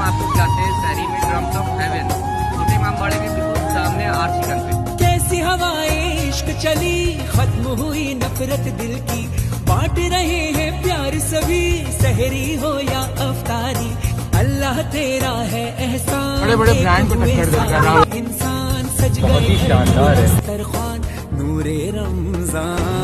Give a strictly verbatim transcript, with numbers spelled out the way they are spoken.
हम आपको दिखाते हैं शहरी में ड्रम्स ऑफ हेवन, छोटे इमामबाड़े के बिल्कुल सामने आरसी गंज पे। कैसी हवाएं इश्क चली, खत्म हुई नफरत दिल की, बांट रहे हैं प्यार सभी, सहरी हो या अफ्तारी, अल्लाह तेरा है एहसान। बड़े बड़े ब्रांड को टक्कर देगा इंसान सज बहुत ही शानदार है। दस्तरखान नूरे रमजान।